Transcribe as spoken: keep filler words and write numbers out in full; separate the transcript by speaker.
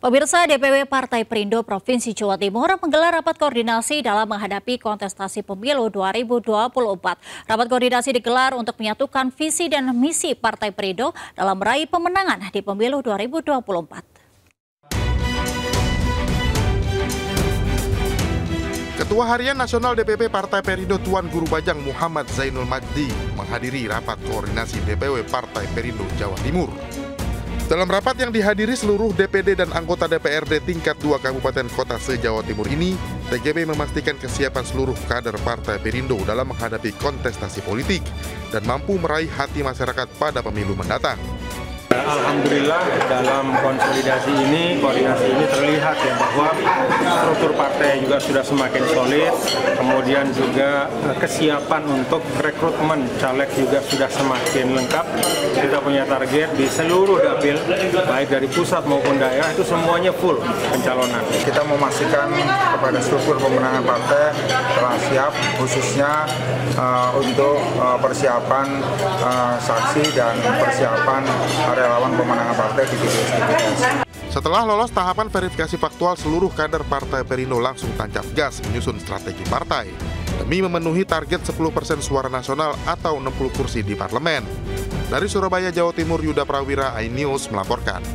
Speaker 1: Pemirsa, D P W Partai Perindo Provinsi Jawa Timur menggelar rapat koordinasi dalam menghadapi kontestasi pemilu dua ribu dua puluh empat. Rapat koordinasi digelar untuk menyatukan visi dan misi Partai Perindo dalam meraih pemenangan di pemilu dua ribu dua puluh empat.
Speaker 2: Ketua Harian Nasional D P P Partai Perindo Tuan Guru Bajang Muhammad Zainul Majdi menghadiri rapat koordinasi D P W Partai Perindo Jawa Timur. Dalam rapat yang dihadiri seluruh D P D dan anggota D P R D tingkat dua kabupaten kota se-Jawa Timur ini, T G B memastikan kesiapan seluruh kader Partai Perindo dalam menghadapi kontestasi politik dan mampu meraih hati masyarakat pada pemilu mendatang.
Speaker 3: Alhamdulillah dalam konsolidasi ini, koordinasi ini terlihat ya bahwa struktur partai juga sudah semakin solid, kemudian juga kesiapan untuk rekrutmen caleg juga sudah semakin lengkap. Kita punya target di seluruh dapil, baik dari pusat maupun daerah, itu semuanya full pencalonan.
Speaker 4: Kita memastikan kepada struktur pemenangan partai telah siap, khususnya uh, untuk uh, persiapan uh, saksi dan persiapan relawan pemenangan partai di T P S T P S.
Speaker 2: Setelah lolos tahapan verifikasi faktual, seluruh kader Partai Perindo langsung tancap gas menyusun strategi partai demi memenuhi target sepuluh persen suara nasional atau enam puluh kursi di parlemen. Dari Surabaya, Jawa Timur, Yuda Prawira, iNews melaporkan.